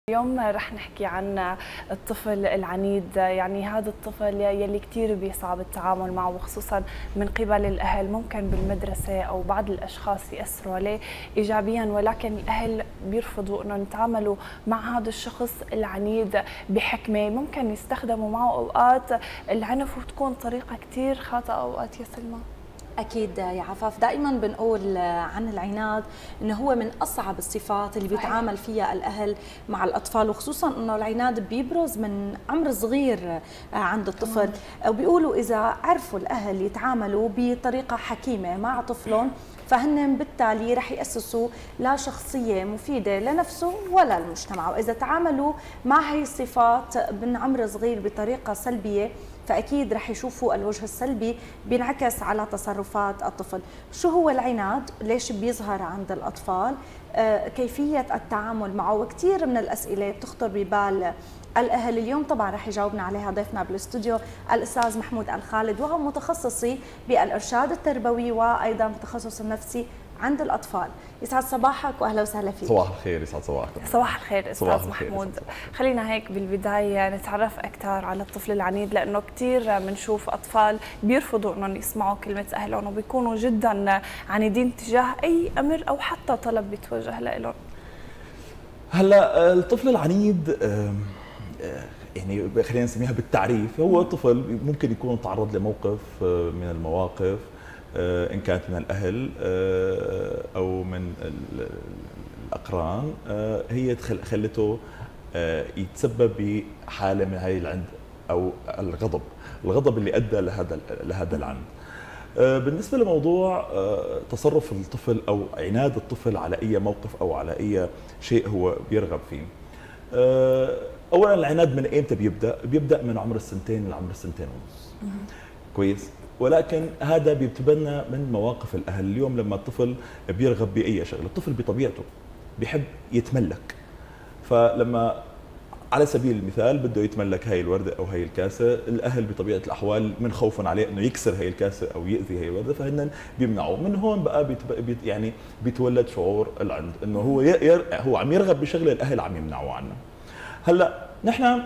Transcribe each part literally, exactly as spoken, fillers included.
اليوم رح نحكي عن الطفل العنيد. يعني هذا الطفل يلي كثير بيصعب التعامل معه، وخصوصا من قبل الأهل. ممكن بالمدرسة أو بعض الأشخاص يأثروا عليه إيجابيا، ولكن الأهل بيرفضوا أنه يتعاملوا مع هذا الشخص العنيد بحكمة. ممكن يستخدموا معه أوقات العنف وتكون طريقة كثير خاطئة أوقات يا سلمى. أكيد يا عفاف، دائما بنقول عن العناد إنه هو من أصعب الصفات اللي بيتعامل فيها الأهل مع الأطفال، وخصوصا إنه العناد بيبرز من عمر صغير عند الطفل. وبيقولوا إذا عرفوا الأهل يتعاملوا بطريقة حكيمة مع طفلهم فهن بالتالي رح يأسسوا لا شخصية مفيدة لنفسه ولا للمجتمع. وإذا تعاملوا مع هي الصفات من عمر صغير بطريقة سلبية فأكيد رح يشوفوا الوجه السلبي بينعكس على تصرفات الطفل. شو هو العناد؟ ليش بيظهر عند الأطفال؟ آه، كيفية التعامل معه، وكثير من الأسئلة بتخطر ببال الأهل. اليوم طبعا رح يجاوبنا عليها ضيفنا بالاستوديو الأستاذ محمود الخالد، وهو متخصصي بالإرشاد التربوي وأيضا التخصص النفسي عند الأطفال. يسعد صباحك وأهلا وسهلا فيك. صباح الخير. يسعد صباحكم. صباح الخير أستاذ محمود. خلينا هيك بالبداية نتعرف أكثر على الطفل العنيد، لأنه كثير بنشوف أطفال بيرفضوا أنهم يسمعوا كلمة أهلهم وبيكونوا جدا عنيدين تجاه أي أمر أو حتى طلب بيتوجه لهم. هلا الطفل العنيد يعني خلينا نسميها بالتعريف، هو طفل ممكن يكون تعرض لموقف من المواقف، إن كانت من الأهل أو من الأقران، هي خلته يتسبب بحالة من هاي العند أو الغضب، الغضب اللي أدى لهذا لهذا العند. بالنسبة لموضوع تصرف الطفل أو عناد الطفل على أي موقف أو على أي شيء هو بيرغب فيه، أولا العناد من إمتى بيبدأ؟ بيبدأ من عمر السنتين لعمر السنتين ونص. كويس؟ ولكن هذا بيتبنى من مواقف الأهل. اليوم لما الطفل بيرغب بأي شغله، الطفل بطبيعته بيحب يتملك، فلما على سبيل المثال بده يتملك هاي الوردة أو هاي الكاسة، الأهل بطبيعة الأحوال من خوفا عليه إنه يكسر هاي الكاسة أو يأذي هاي الوردة فهن بيمنعوه. من هون بقى بيت يعني بيتولد شعور العند، إنه هو ير هو عم يرغب بشغلة الأهل عم يمنعوه عنه. هلا نحن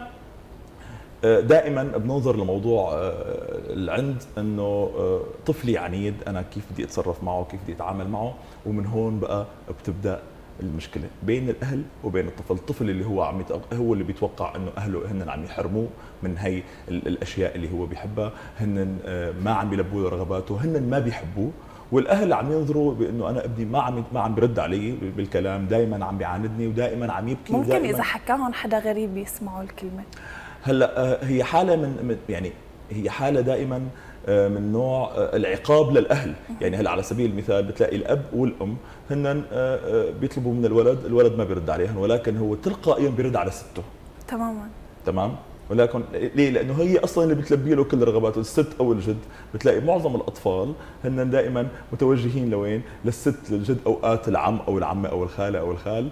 دائما بننظر لموضوع العند انه طفلي عنيد، انا كيف بدي اتصرف معه، كيف بدي اتعامل معه، ومن هون بقى بتبدا المشكله بين الاهل وبين الطفل. الطفل اللي هو عم هو اللي بيتوقع انه اهله هن عم يحرموه من هي الاشياء اللي هو بيحبها، هن ما عم بيلبوا له رغباته، هن ما بيحبوه، والاهل عم ينظروا بانه انا ابني ما عم ما عم بيرد علي بالكلام، دائما عم بيعاندني ودائما عم يبكي. ممكن اذا حكاهم حدا غريب يسمعوا الكلمه. هلا هي حاله من يعني هي حاله دائما من نوع العقاب للاهل. يعني هلا على سبيل المثال بتلاقي الاب والام هن بيطلبوا من الولد، الولد ما بيرد عليهم، ولكن هو تلقائيا بيرد على سته. تماما. تمام؟ ولكن ليه؟ لانه هي اصلا اللي بتلبي له كل رغباته، الست او الجد. بتلاقي معظم الاطفال هن دائما متوجهين لوين؟ للست، للجد، اوقات العم او العمه او الخاله او الخال،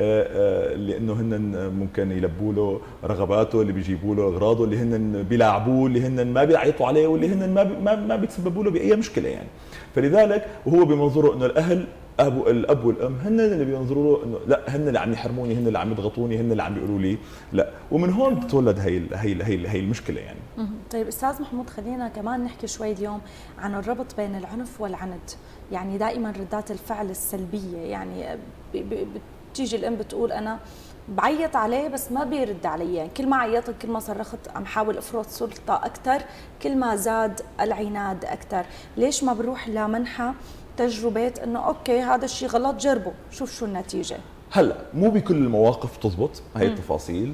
لانه هن ممكن يلبوا له رغباته، اللي بيجيبوا له اغراضه، اللي هن بيلاعبوه، اللي هن ما بيعيطوا عليه، واللي هن ما ما, ما بيتسببوا له باي مشكله يعني. فلذلك وهو بمنظوره انه الاهل ابو الاب والام هن اللي بينظروا له انه لا، هن اللي عم يحرموني، هن اللي عم يضغطوني، هن اللي عم بيقولوا لي لا، ومن هون بتولد هي هي هي هي المشكله يعني. طيب استاذ محمود، خلينا كمان نحكي شوي اليوم عن الربط بين العنف والعند. يعني دائما ردات الفعل السلبيه، يعني بتيجي الام بتقول انا بعيط عليه بس ما بيرد علي، يعني كل ما عيطت كل ما صرخت عم حاول افرض سلطه اكثر، كل ما زاد العناد اكثر. ليش ما بروح لمنحى تجربه انه اوكي هذا الشيء غلط، جربه شوف شو النتيجه؟ هلا مو بكل المواقف تزبط هي التفاصيل.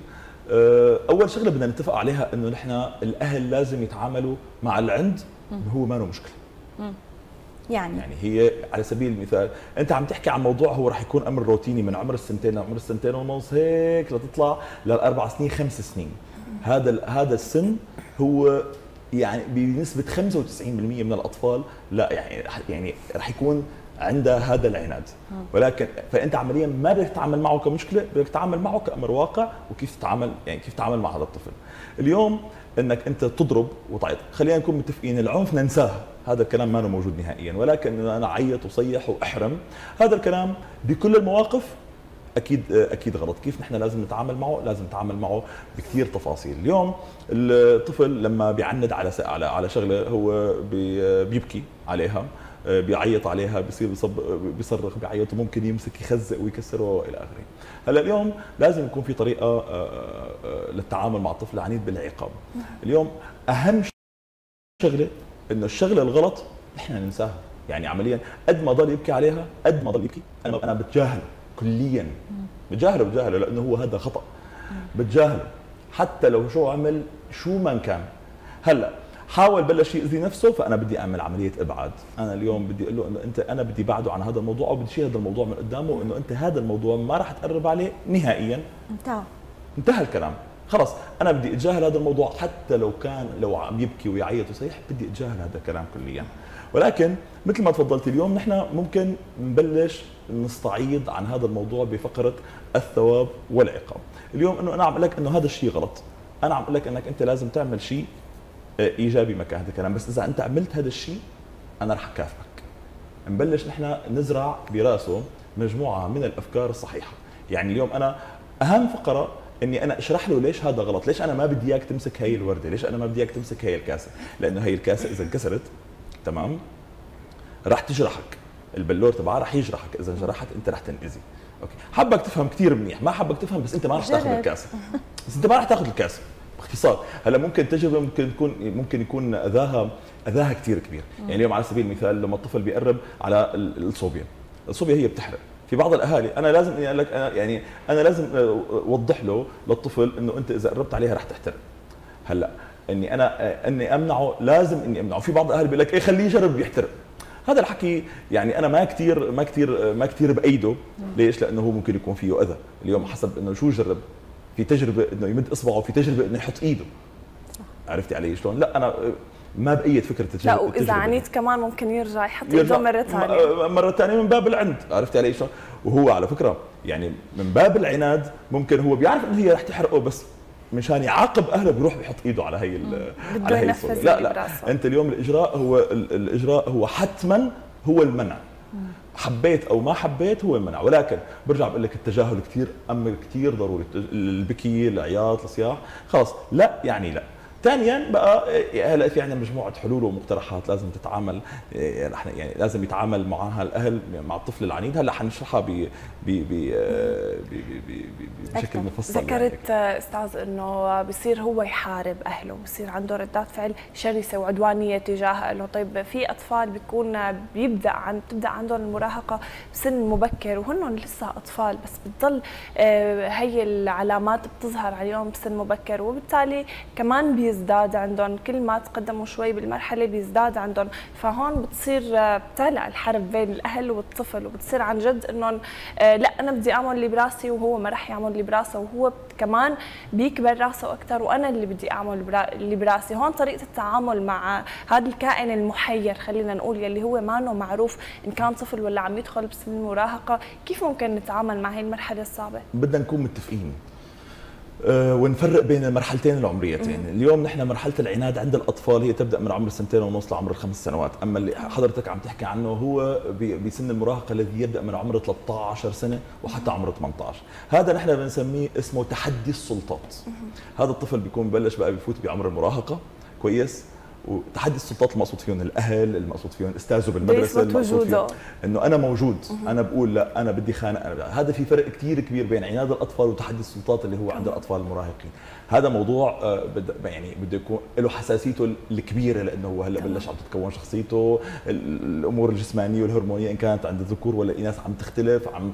اول شغله بدنا نتفق عليها انه نحن الاهل لازم يتعاملوا مع العند هو ما له مشكله. مم. يعني يعني هي على سبيل المثال انت عم تحكي عن موضوع هو رح يكون امر روتيني من عمر السنتين لعمر السنتين ونص هيك لتطلع للاربع سنين خمس سنين. هذا هذا السن هو يعني بنسبه خمسة وتسعين بالمئة من الاطفال لا يعني يعني رح يكون عندها هذا العناد. ولكن فانت عمليا ما بدك تتعامل معه كمشكله، بدك تتعامل معه كامر واقع، وكيف تتعامل يعني كيف تتعامل مع هذا الطفل. اليوم انك انت تضرب وتعيط، خلينا نكون متفقين العنف ننساه، هذا الكلام ما له موجود نهائيا. ولكن انا اعيط وصيح واحرم، هذا الكلام بكل المواقف اكيد اكيد غلط. كيف نحن لازم نتعامل معه؟ لازم نتعامل معه بكثير تفاصيل. اليوم الطفل لما بيعند على على على شغله هو بيبكي عليها، بيعيط عليها، بيصير بيصرخ بيعيط، وممكن يمسك يخزق ويكسره والى اخره. هلا اليوم لازم يكون في طريقه للتعامل مع الطفل العنيد بالعقاب. اليوم اهم شغله انه الشغله الغلط نحن ننساها، يعني عمليا قد ما ضل يبكي عليها قد ما ضل يبكي انا انا بتجاهله كليا، بتجاهله بتجاهله لانه هو هذا خطا، بتجاهله حتى لو شو عمل شو ما كان. هلا حاول بلش يأذي نفسه، فانا بدي اعمل عمليه ابعاد. انا اليوم بدي اقول له انه انت انا بدي بعده عن هذا الموضوع، او بدي شيل هذا الموضوع من قدامه، انه انت هذا الموضوع ما راح تقرب عليه نهائيا. انتهى انتهى الكلام، خلص انا بدي اتجاهل هذا الموضوع حتى لو كان لو عم يبكي ويعيط ويصيح، بدي اتجاهل هذا الكلام كليا. ولكن مثل ما تفضلت اليوم نحن ممكن نبلش نستعيض عن هذا الموضوع بفقره الثواب والعقاب. اليوم انه انا عم اقول لك انه هذا الشيء غلط، انا عم اقول لك انك انت لازم تعمل شيء ايجابي مكان هذا الكلام، بس اذا انت عملت هذا الشيء انا رح اكافئك. نبلش نحن نزرع براسه مجموعه من الافكار الصحيحه. يعني اليوم انا اهم فقره اني انا اشرح له ليش هذا غلط، ليش انا ما بدي اياك تمسك هي الورده، ليش انا ما بدي اياك تمسك هي الكاسه، لانه هي الكاسه اذا انكسرت تمام رح تجرحك، البلور تبعها رح يجرحك، اذا انجرحت انت رح تنأذي. اوكي، حبك تفهم كثير منيح، ما حبك تفهم بس انت ما رح تاخذ الكاسه، بس انت ما رح تاخذ الكاسه باختصار. هلا ممكن تجربه ممكن تكون ممكن يكون اذاها اذاها كثير كبير. يعني اليوم على سبيل المثال لما الطفل بيقرب على الصوبيا، الصوبيا هي بتحرق، في بعض الاهالي انا لازم اني اقول لك أنا يعني انا لازم اوضح له للطفل انه انت اذا قربت عليها رح تحترق. هلا اني انا اني امنعه، لازم اني امنعه. في بعض الاهالي بيقول لك ايه خليه يجرب يحترق. هذا الحكي يعني انا ما كثير ما كثير ما كثير بايده. ليش؟ لانه هو ممكن يكون فيه اذى. اليوم حسب انه شو جرب، في تجربه انه يمد اصبعه، وفي تجربه انه يحط ايده. عرفتي علي شلون؟ لا انا ما بايد فكره التجربه. لا واذا عنيت كمان ممكن يرجع يحط ايده مره ثانيه مره ثانيه من باب العند. عرفتي علي شلون؟ وهو على فكره يعني من باب العناد ممكن هو بيعرف انه هي رح تحرقه، بس مشان يعاقب اهله بيروح بيحط ايده على هي على هي الصورة. لا لا انت اليوم الاجراء هو الاجراء هو حتما هو المنع. حبيت او ما حبيت هو المنع. ولكن برجع بقول لك التجاهل كثير امر كثير ضروري. البكي، العياط، الصياح، خلص لا يعني لا. ثانيا بقى هلا في عندنا مجموعه حلول ومقترحات لازم تتعامل، يعني لازم يتعامل معها الاهل مع الطفل العنيد. هلا حنشرحها ب بشكل مفصل. ذكرت يعني استاذ انه بصير هو يحارب اهله، بصير عنده ردات فعل شرسه وعدوانيه تجاه اهله. طيب في اطفال بيكون بيبدا عن بتبدا عندهم المراهقه بسن مبكر وهن لسه اطفال، بس بتضل هي العلامات بتظهر عليهم بسن مبكر، وبالتالي كمان بي بيزداد عندهم كل ما تقدموا شوي بالمرحله بيزداد عندهم. فهون بتصير بتعلق الحرب بين الاهل والطفل، وبتصير عن جد انهم لا انا بدي اعمل اللي براسي وهو ما راح يعمل اللي براسه، وهو كمان بيكبر راسه اكثر وانا اللي بدي اعمل اللي براسي. هون طريقه التعامل مع هذا الكائن المحير خلينا نقول يلي هو ما انه معروف ان كان طفل ولا عم يدخل بسن المراهقه، كيف ممكن نتعامل مع هي المرحله الصعبه؟ بدنا نكون متفقين أه ونفرق بين المرحلتين العمريتين. اليوم نحن مرحله العناد عند الاطفال هي تبدا من عمر سنتين ونص لعمر الخمس سنوات، اما اللي حضرتك عم تحكي عنه هو بسن المراهقه الذي يبدا من عمر ثلاثة عشر سنه وحتى عمر ثمانية عشر. هذا نحن بنسميه اسمه تحدي السلطات. هذا الطفل بيكون ببلش بقى بفوت بعمر المراهقه كويس، وتحدي السلطات المقصود فيهم الاهل، المقصود فيهم استاذه بالمدرسه، المقصود فيهم انه انا موجود، انا بقول لا انا بدي خانق. هذا في فرق كثير كبير بين عناد الاطفال وتحدي السلطات اللي هو عند الاطفال المراهقين. هذا موضوع يعني بده يكون له حساسيته الكبيره، لانه هو هلا بلش عم تتكون شخصيته، الامور الجسمانيه والهرمونيه ان كانت عند الذكور ولا الاناث عم تختلف، عم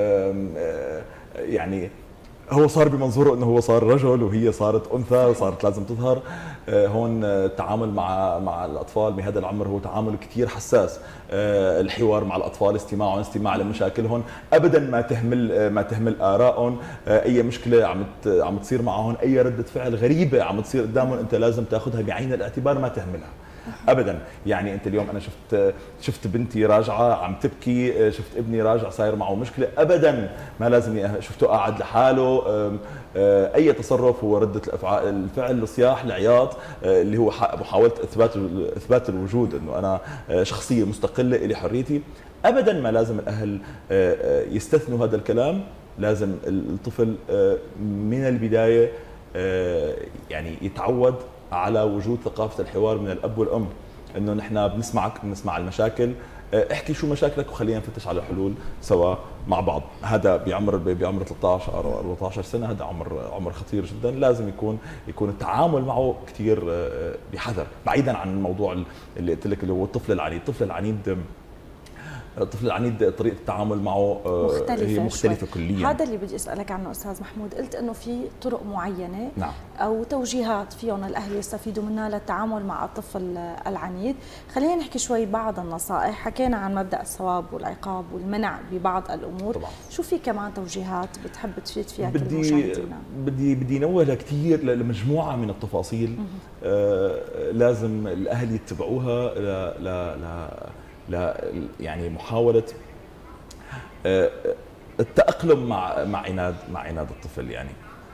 يعني هو صار بمنظوره انه هو صار رجل وهي صارت انثى وصارت لازم تظهر. هون التعامل مع مع الاطفال بهذا العمر هو تعامل كثير حساس. الحوار مع الاطفال، استماعهم، استماع لمشاكلهم، ابدا ما تهمل ما تهمل ارائهم. اي مشكله عم عم تصير معهم، اي رده فعل غريبه عم تصير قدامهم انت لازم تاخذها بعين الاعتبار، ما تهملها ابدا. يعني انت اليوم انا شفت شفت بنتي راجعه عم تبكي، شفت ابني راجع صاير معه مشكله، ابدا ما لازم شفته قاعد لحاله. اي تصرف هو رده الفعل، الصياح، العياط، اللي هو محاوله اثبات اثبات الوجود، انه انا شخصيه مستقله لي حريتي. ابدا ما لازم الاهل يستثنوا هذا الكلام لازم الطفل من البدايه يعني يتعود على وجود ثقافه الحوار من الاب والام، انه نحن بنسمعك، بنسمع المشاكل، احكي شو مشاكلك وخلينا نفتش على حلول سوا مع بعض. هذا بعمر بعمر ثلاثة عشر او أربعة عشر سنه، هذا عمر عمر خطير جدا، لازم يكون يكون التعامل معه كثير بحذر، بعيدا عن الموضوع اللي قلت لك اللي هو الطفل العنيد. الطفل العنيد الطفل العنيد طريقه التعامل معه مختلفة هي مختلفة شوي. كليا. هذا اللي بدي اسالك عنه استاذ محمود، قلت انه في طرق معينه نعم. او توجيهات فيهم الاهل يستفيدوا منها للتعامل مع الطفل العنيد. خلينا نحكي شوي بعض النصائح، حكينا عن مبدا الثواب والعقاب والمنع ببعض الامور، طبعا. شو في كمان توجيهات بتحب تفيد فيها كل مشاهدينا؟ بدي بدي نوه كثير لمجموعه من التفاصيل آه لازم الاهل يتبعوها ل ل ل لا يعني محاولة التأقلم مع مع عناد مع عناد الطفل. يعني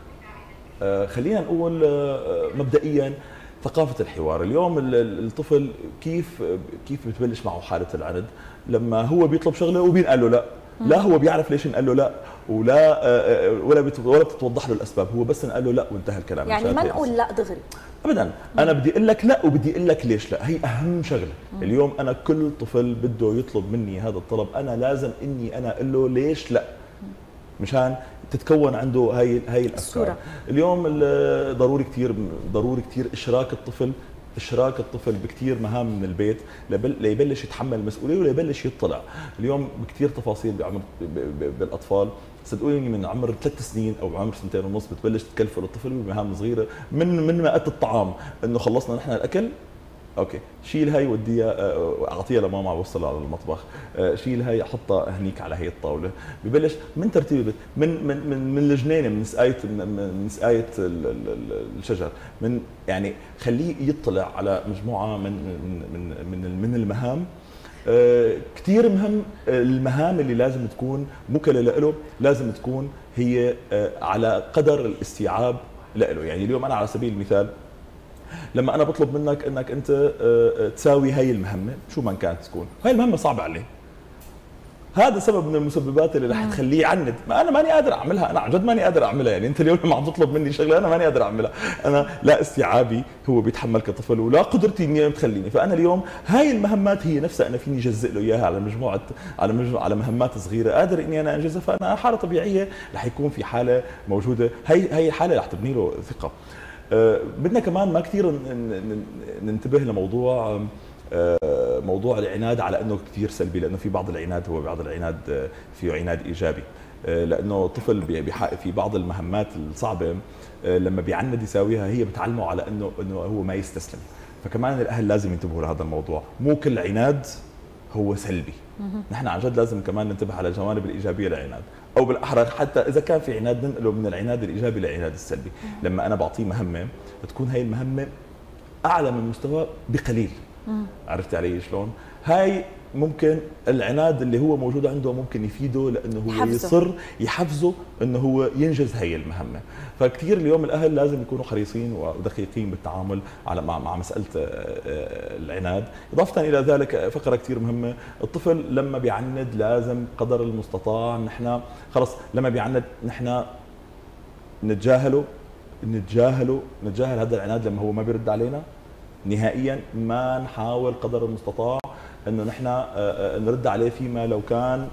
خلينا نقول مبدئيا ثقافة الحوار. اليوم الطفل كيف كيف بتبلش معه حالة العند؟ لما هو بيطلب شغله وبينقال له لا، لا هو بيعرف ليش انقال له لا، ولا ولا ولا بتتوضح له الاسباب، هو بس انقال له لا وانتهى الكلام. يعني ما نقول لا دغري ابدا، انا بدي اقول لك لا وبدي اقول لك ليش لا، هي اهم شغله. مم. اليوم انا كل طفل بده يطلب مني هذا الطلب، انا لازم اني انا اقول له ليش لا، مشان تتكون عنده هاي هاي الافكار. اليوم ضروري كثير ضروري كثير اشراك الطفل اشراك الطفل بكثير مهام من البيت ليبلش يتحمل المسؤوليه وليبلش يطلع. اليوم بكثير تفاصيل بعمر بالاطفال، صدقوني من عمر ثلاث سنين او عمر سنتين ونص بتبلش تكلفه للطفل بمهام صغيره، من من مائة الطعام، انه خلصنا نحن الاكل، اوكي شيل هاي وديها اعطيها لماما وصلها على المطبخ، شيل هاي حطها هنيك على هي الطاوله. ببلش من ترتيب البيت، من من من من الجنينه، من سقايه من سقايه الشجر، من يعني خليه يطلع على مجموعه من من من من المهام. كثير مهم المهام اللي لازم تكون موكله له، لازم تكون هي على قدر الاستيعاب له. يعني اليوم انا على سبيل المثال لما انا بطلب منك انك انت تساوي هاي المهمه شو ما كانت تكون، هاي المهمه صعبه عليه، هذا سبب من المسببات اللي رح تخليه يعند. ما انا ماني قادر اعملها، انا عن جد ماني قادر اعملها. يعني انت اليوم لما عم تطلب مني شغله انا ماني قادر اعملها، انا لا استيعابي هو بيتحمل كطفل ولا قدرتي اني تخليني. فانا اليوم هاي المهمات هي نفسها انا فيني اجزء له اياها على مجموعه على مجموعة على مهمات صغيره قادر اني انا انجزها، فانا حاله طبيعيه رح يكون في حاله موجوده، هي هي الحاله رح تبني له ثقه. أه بدنا كمان ما كثير ننتبه لموضوع موضوع العناد على انه كثير سلبي، لانه في بعض العناد هو بعض العناد فيه عناد ايجابي، لانه الطفل في بعض المهمات الصعبه لما بيعند يساويها هي بتعلمه على انه انه هو ما يستسلم. فكمان الاهل لازم ينتبهوا لهذا الموضوع، مو كل عناد هو سلبي، نحن عن جد لازم كمان ننتبه على الجوانب الايجابيه للعناد، او بالاحرى حتى اذا كان في عناد ننقله من العناد الايجابي للعناد السلبي. لما انا بعطيه مهمه تكون هي المهمه اعلى من مستواه بقليل، عرفتي علي شلون؟ هاي ممكن العناد اللي هو موجود عنده ممكن يفيده، لانه هو يحفزه. يصر يحفزه انه هو ينجز هي المهمه. فكثير اليوم الاهل لازم يكونوا حريصين ودقيقين بالتعامل على مع, مع مساله العناد. اضافه الى ذلك فقره كثير مهمه، الطفل لما بيعند لازم قدر المستطاع نحن خلص لما بيعند نحن نتجاهله نتجاهله نتجاهل هذا العناد. لما هو ما بيرد علينا نهائيا ما نحاول قدر المستطاع انه نحن نرد عليه فيما لو كان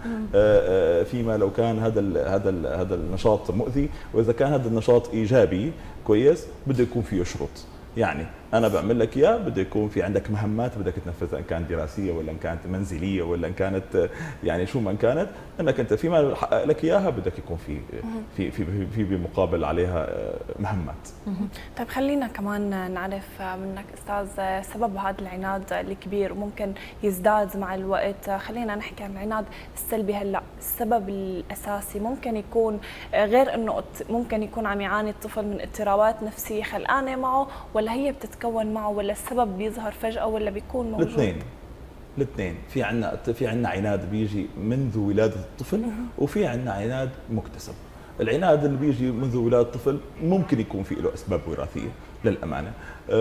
فيما لو كان هذا هذا هذا النشاط مؤذي، واذا كان هذا النشاط ايجابي كويس بده يكون فيه شروط. يعني انا بعمل لك اياه بده يكون في عندك مهمات بدك تنفذها، ان كانت دراسيه ولا ان كانت منزليه ولا ان كانت يعني شو ما كانت، انك انت فيما حقق لك اياها بدك يكون في في في في بمقابل عليها مهمات. طيب خلينا كمان نعرف منك استاذ سبب هذا العناد الكبير وممكن يزداد مع الوقت. خلينا نحكي عن العناد السلبي هلا، السبب الاساسي ممكن يكون غير انه ممكن يكون عم يعاني الطفل من اضطرابات نفسية خلقانه معه، ولا هي بتتكون معه، ولا السبب بيظهر فجأة ولا بيكون موجود؟ الاثنين الاثنين في عندنا في عندنا عناد بيجي منذ ولاده الطفل، وفي عندنا عناد مكتسب. العناد اللي بيجي منذ ولاده الطفل ممكن يكون في له اسباب وراثيه للامانه.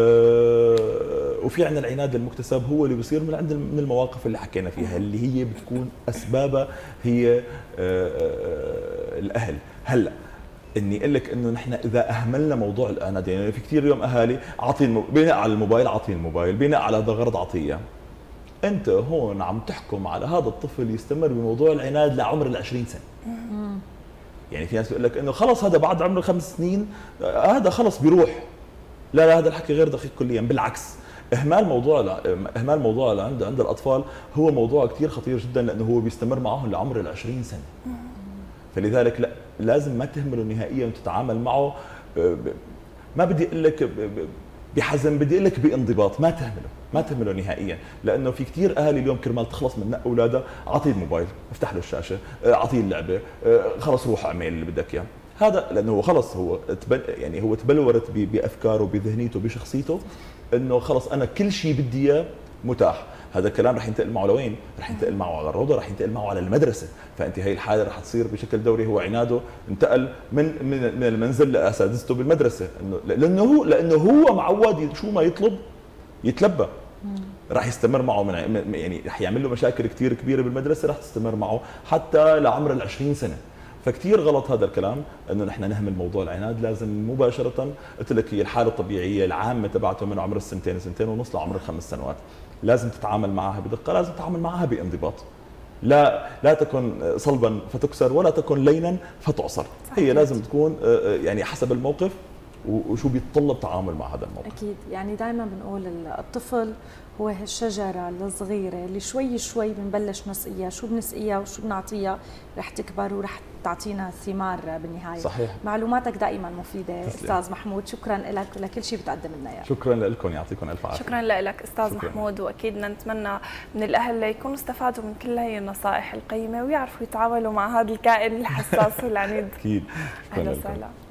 أه وفي عندنا العناد المكتسب، هو اللي بيصير من عند من المواقف اللي حكينا فيها، اللي هي بتكون اسبابها هي أه الاهل. هلا اني اقول لك انه نحن اذا اهملنا موضوع العناد، يعني في كثير اليوم اهالي اعطي بناء على الموبايل، اعطيه الموبايل بناء على هذا الغرض اعطيه. انت هون عم تحكم على هذا الطفل يستمر بموضوع العناد لعمر العشرين سنه. يعني في ناس بيقول لك انه خلص هذا بعد عمر خمس سنين هذا خلص بيروح. لا لا، هذا الحكي غير دقيق كليا، بالعكس. اهمال موضوع اهمال موضوع عند عند الاطفال هو موضوع كثير خطير جدا، لانه هو بيستمر معهم لعمر العشرين سنه. فلذلك لا، لازم ما تهمله نهائيا وتتعامل معه. ما بدي اقول لك بحزم، بدي اقول لك بانضباط. ما تهمله ما تهمله نهائيا، لانه في كثير اهالي اليوم كرمال تخلص من نق اولادها اعطيه الموبايل، افتح له الشاشه، اعطيه اللعبه، خلص روح اعمل اللي بدك اياه. هذا لانه هو خلص هو تبل يعني هو تبلورت بافكاره بذهنيته بشخصيته انه خلص انا كل شيء بدي اياه متاح. هذا الكلام رح ينتقل معه لوين؟ رح ينتقل معه على الروضه، رح ينتقل معه على المدرسه. فانت هي الحاله رح تصير بشكل دوري هو عناده انتقل من من من المنزل لاساتذته بالمدرسه، انه لانه هو لانه هو معود شو ما يطلب يتلبى. رح يستمر معه من يعني رح يعمل له مشاكل كثير كبيره بالمدرسه، رح تستمر معه حتى لعمر العشرين سنه. فكتير غلط هذا الكلام انه نحن نهمل موضوع العناد. لازم مباشره، قلت لك هي الحاله الطبيعيه العامه تبعته من عمر السنتين سنتين ونص لعمر الخمس سنوات، لازم تتعامل معها بدقه، لازم تتعامل معها بانضباط. لا لا تكن صلبا فتكسر ولا تكن لينا فتعصر. هي لازم تكون يعني حسب الموقف وشو بيتطلب تعامل مع هذا الموقف. اكيد، يعني دائما بنقول الطفل هو هالشجره الصغيره اللي شوي شوي بنبلش نسقيها، شو بنسقيها وشو بنعطيها رح تكبر ورح تعطينا ثمار بالنهايه. صحيح. معلوماتك دائما مفيده استاذ محمود، شكرا لك ولكل شيء بتقدم لنا اياه. شكرا لكم، يعطيكم الف عافيه. شكرا لك استاذ شكرا. محمود، واكيد نتمنى من الاهل يكونوا استفادوا من كل هي النصائح القيمه ويعرفوا يتعاملوا مع هذا الكائن الحساس والعنيد. اكيد. اهلا وسهلا.